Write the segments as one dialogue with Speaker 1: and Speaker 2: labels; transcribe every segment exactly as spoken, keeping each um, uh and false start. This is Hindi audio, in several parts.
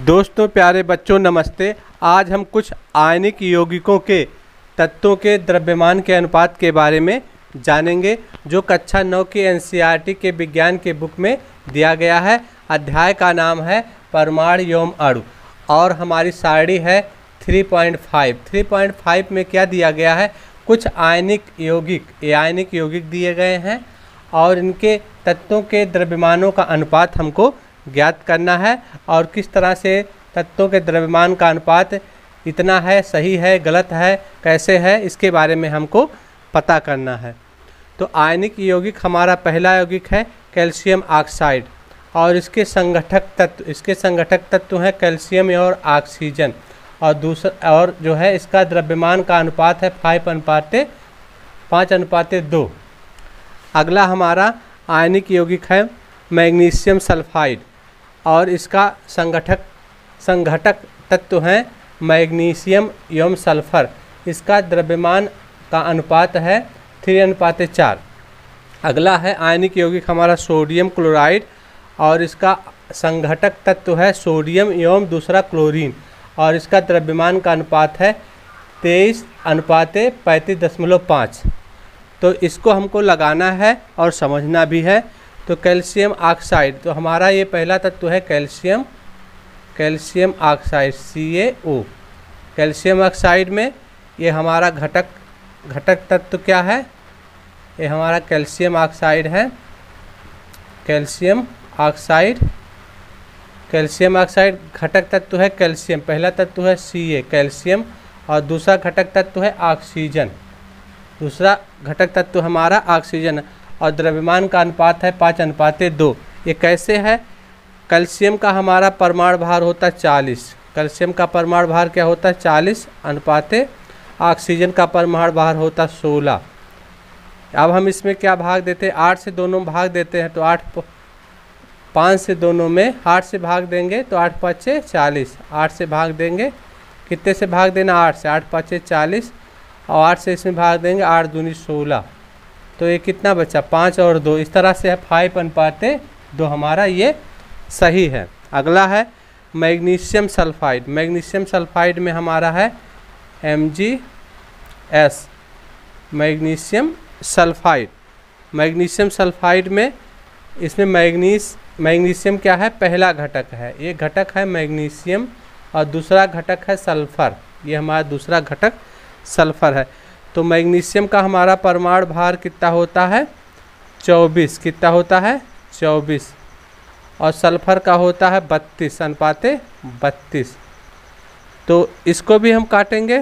Speaker 1: दोस्तों, प्यारे बच्चों, नमस्ते। आज हम कुछ आयनिक यौगिकों के तत्वों के द्रव्यमान के अनुपात के बारे में जानेंगे, जो कक्षा नौ की एनसीईआरटी के विज्ञान के बुक में दिया गया है। अध्याय का नाम है परमाणु एवं अणु और हमारी सारणी है three point five. Three point five में क्या दिया गया है? कुछ आयनिक यौगिक ये आयनिक यौगिक दिए गए हैं और इनके तत्वों के द्रव्यमानों का अनुपात हमको ज्ञात करना है और किस तरह से तत्वों के द्रव्यमान का अनुपात इतना है, सही है, गलत है, कैसे है, इसके बारे में हमको पता करना है। तो आयनिक यौगिक हमारा पहला यौगिक है कैल्शियम ऑक्साइड और इसके संगठक तत्व इसके संगठक तत्व हैं कैल्शियम और ऑक्सीजन और दूसरा और जो है इसका द्रव्यमान का अनुपात है फाइव अनुपाते पाँच अनुपाते दो। अगला हमारा आयनिक यौगिक है मैग्नीशियम सल्फाइड और इसका संगठक संघटक तत्व हैं मैग्नीशियम एवं सल्फर। इसका द्रव्यमान का अनुपात है थ्री अनुपाते चार। अगला है आयनिक यौगिक हमारा सोडियम क्लोराइड और इसका संघटक तत्व है सोडियम एवं दूसरा क्लोरीन और इसका द्रव्यमान का अनुपात है तेईस अनुपाते पैंतीस दशमलव पाँच। तो इसको हमको लगाना है और समझना भी है। तो कैल्शियम ऑक्साइड, तो हमारा ये पहला तत्व है calcium calcium oxide C A O. Calcium oxide में ये हमारा घटक घटक तत्व क्या है? ये हमारा कैल्शियम ऑक्साइड है। कैल्शियम ऑक्साइड कैल्शियम ऑक्साइड घटक तत्व है कैल्शियम, पहला तत्व है सी ए कैल्शियम और दूसरा घटक तत्व है ऑक्सीजन। दूसरा घटक तत्व हमारा ऑक्सीजन और द्रव्यमान का अनुपात है पाँच अनुपाते दो। ये कैसे है? कैल्शियम का हमारा परमाणु भार होता है चालीस। कैल्शियम का परमाणु भार क्या होता है? चालीस अनुपाते ऑक्सीजन का परमाणु भार होता है सोलह। अब हम इसमें क्या भाग देते हैं? आठ से दोनों भाग देते हैं। तो आठ पाँच से दोनों में आठ से भाग देंगे तो आठ पाँचे चालीस। आठ से भाग देंगे, कितने से भाग देना? आठ से। आठ पाँचे चालीस और आठ से इसमें भाग देंगे, आठ दूनी सोलह। तो ये कितना बचा? पाँच और दो। इस तरह से है फाइव अनुपाते दो, हमारा ये सही है। अगला है मैग्नीशियम सल्फाइड। मैग्नीशियम सल्फाइड में हमारा है M G S magnesium sulphide. Magnesium sulphide में इसमें मैग्नीस मैग्नीशियम क्या है? पहला घटक है। ये घटक है मैग्नीशियम और दूसरा घटक है सल्फर। ये हमारा दूसरा घटक सल्फर है। तो मैग्नीशियम का हमारा परमाणु भार कितना होता है? चौबीस। कितना होता है? चौबीस। और सल्फर का होता है बत्तीस अनुपाते बत्तीस। तो इसको भी हम काटेंगे।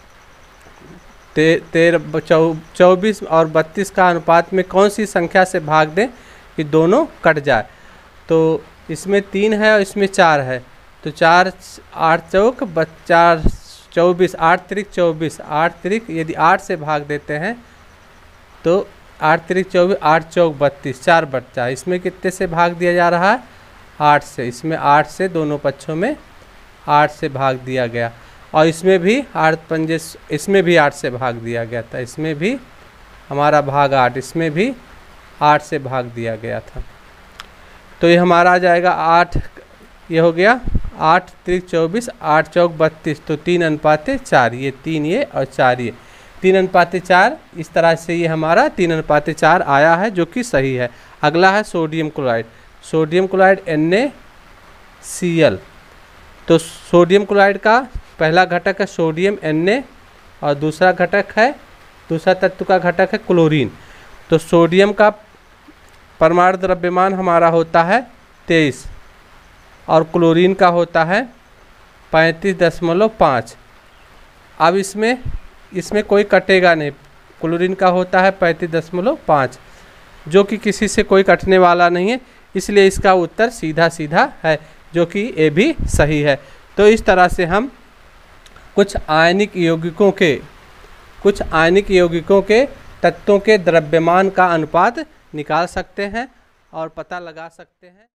Speaker 1: ते तेरह चौ चौबीस और बत्तीस का अनुपात में कौन सी संख्या से भाग दें कि दोनों कट जाए? तो इसमें तीन है और इसमें चार है। तो चार आठ चौक चार चौबीस, आठ त्रिक चौबीस, आठ त्रिक यदि आठ से भाग देते हैं तो आठ त्रिक चौबीस, आठ चौक बत्तीस, चार बच्चा। इसमें कितने से भाग दिया जा रहा है? आठ से। इसमें आठ से दोनों पक्षों में आठ से भाग दिया गया और इसमें भी आठ पंजे इसमें भी आठ से भाग दिया गया था। इसमें भी हमारा भाग आठ, इसमें भी आठ से भाग दिया गया था। तो ये हमारा आ जाएगा आठ, ये हो गया आठ त्रिक चौबीस, आठ चौक बत्तीस। तो तीन अनुपाते चार, ये तीन ये और चार ये, तीन अनुपाते चार। इस तरह से ये हमारा तीन अनुपाते चार आया है, जो कि सही है। अगला है sodium chloride. Sodium chloride N A C L. तो सोडियम क्लोराइड का पहला घटक है सोडियम एन ए और दूसरा घटक है दूसरा तत्व का घटक है क्लोरीन। तो सोडियम का परमाणु द्रव्यमान हमारा होता है तेईस और क्लोरीन का होता है पैंतीस दशमलव पाँच। अब इसमें इसमें कोई कटेगा नहीं। क्लोरीन का होता है पैंतीस दशमलव पाँच, जो कि किसी से कोई कटने वाला नहीं है, इसलिए इसका उत्तर सीधा सीधा है, जो कि ये भी सही है। तो इस तरह से हम कुछ आयनिक यौगिकों के कुछ आयनिक यौगिकों के तत्वों के द्रव्यमान का अनुपात निकाल सकते हैं और पता लगा सकते हैं।